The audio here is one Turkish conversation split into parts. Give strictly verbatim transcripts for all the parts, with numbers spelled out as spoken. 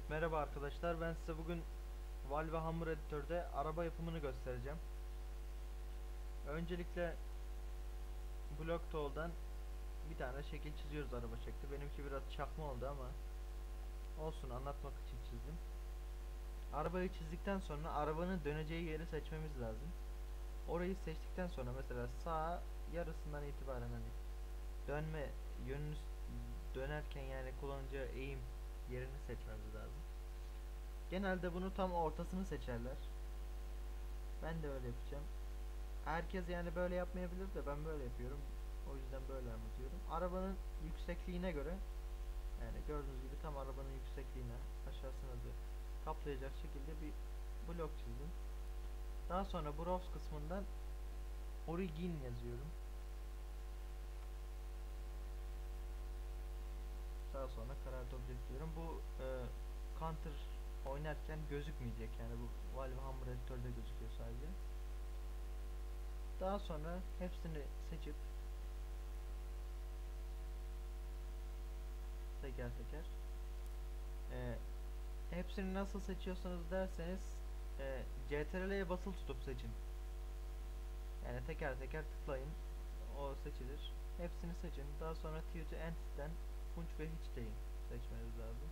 Merhaba arkadaşlar, ben size bugün Valve Hammer Editör'de araba yapımını göstereceğim. Öncelikle Block Tool'dan bir tane şekil çiziyoruz araba şekli. Benimki biraz çakma oldu ama olsun, anlatmak için çizdim. Arabayı çizdikten sonra arabanın döneceği yeri seçmemiz lazım. Orayı seçtikten sonra mesela sağ yarısından itibaren hani dönme yönünü dönerken yani kullanacağı eğim yerini seçmemiz lazım. Genelde bunu tam ortasını seçerler. Ben de öyle yapacağım. Herkes yani böyle yapmayabilir de ben böyle yapıyorum. O yüzden böyle anlatıyorum. Arabanın yüksekliğine göre, yani gördüğünüz gibi tam arabanın yüksekliğine, aşağısına da kaplayacak şekilde bir blok çizdim. Daha sonra browse kısmından origin yazıyorum. Daha sonra karart object diyorum. Bu e, counter oynarken gözükmeyecek, yani bu Valve Hammer Editor'da gözüküyor sadece. Daha sonra hepsini seçip teker teker e, hepsini nasıl seçiyorsanız derseniz e, C T R L'ye basılı tutup seçin. Yani teker teker tıklayın. O seçilir. Hepsini seçin. Daha sonra T to Entity'den punch ve hitch deyin. Seçmeniz lazım.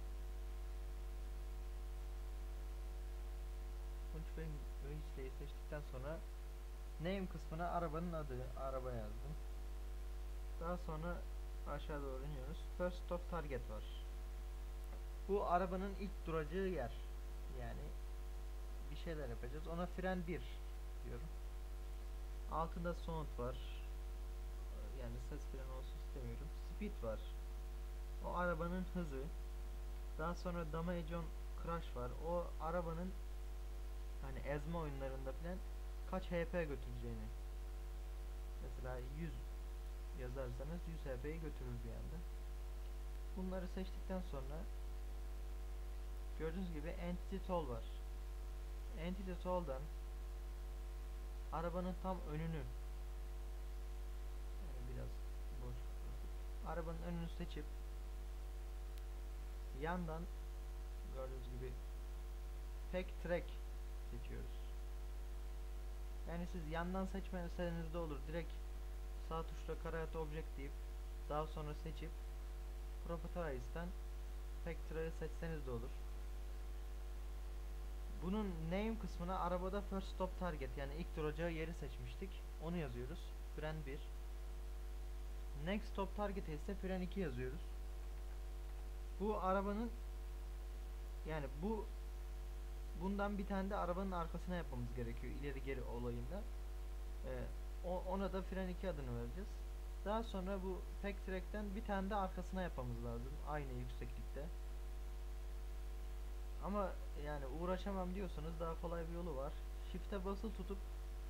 Punch ve hitch deyi seçtikten sonra name kısmına arabanın adı, araba yazdım. Daha sonra aşağı doğru iniyoruz. First stop target var. Bu arabanın ilk duracağı yer. Yani bir şeyler yapacağız. Ona fren bir diyorum. Altında sound var. Yani ses fren olsun istemiyorum. Speed var. O arabanın hızı. Daha sonra damage on crash var. O arabanın hani ezme oyunlarında falan kaç H P götüreceğini. Mesela yüz yazarsanız yüz H P'yi götürür bir anda. Bunları seçtikten sonra gördüğünüz gibi Entity Tool var. Entity Tool'dan arabanın tam önünü, yani biraz boş bırakıp arabanın önünü seçip yandan gördüğünüz gibi Pack Track seçiyoruz. Yani siz yandan seçmeseniz de olur. Direkt sağ tuşla Create Object deyip daha sonra seçip Properties'ten Pack Track'ı seçseniz de olur. Bunun name kısmına arabada first stop target, yani ilk duracağı yeri seçmiştik. Onu yazıyoruz. Fren bir. Next stop target ise fren iki yazıyoruz. Bu arabanın, yani bu bundan bir tane de arabanın arkasına yapmamız gerekiyor ileri geri olayında. Ee, ona da fren iki adını vereceğiz. Daha sonra bu pack track'ten bir tane de arkasına yapmamız lazım. Aynı yükseklikte. Ama yani uğraşamam diyorsanız daha kolay bir yolu var. Shift'e basılı tutup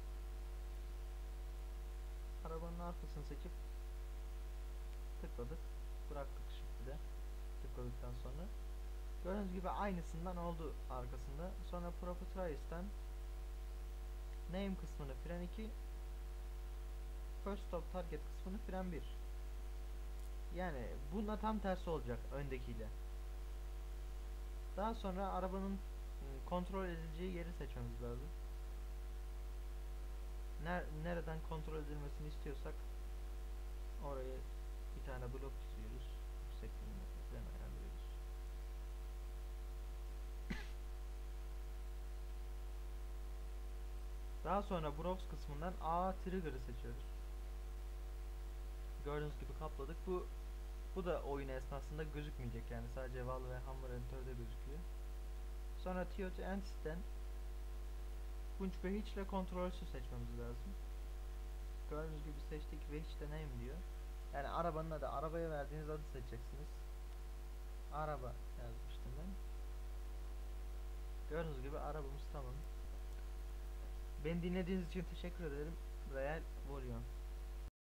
arabanın arkasını seçip tıkladık. Bıraktık shift'i de. Tıkladıktan sonra. Gördüğünüz gibi aynısından oldu arkasında. Sonra Properties'ten Name kısmını fren iki, First Stop Target kısmını fren bir. Yani bununla tam tersi olacak öndekiyle. Daha sonra arabanın kontrol edileceği yeri seçmemiz lazım. Ner nereden kontrol edilmesini istiyorsak oraya bir tane blok çiziyoruz. Yüksekliğini falan ayarlıyoruz. Daha sonra browse kısmından A trigger'ı seçiyoruz. Gördüğünüz gibi kapladık. Bu bu da oyun esnasında gözükmeyecek, yani sadece Valve ve Hammer Editor'da gözüküyor. Sonra T O to Entity'den punch ve hitch ile kontrolsüz seçmemiz lazım. Gördüğünüz gibi seçtik ve hitch de name diyor. Yani arabanın adı, arabaya verdiğiniz adı seçeceksiniz. Araba yazmıştım ben. Gördüğünüz gibi arabamız tamam. Beni dinlediğiniz için teşekkür ederim. Real Volyon.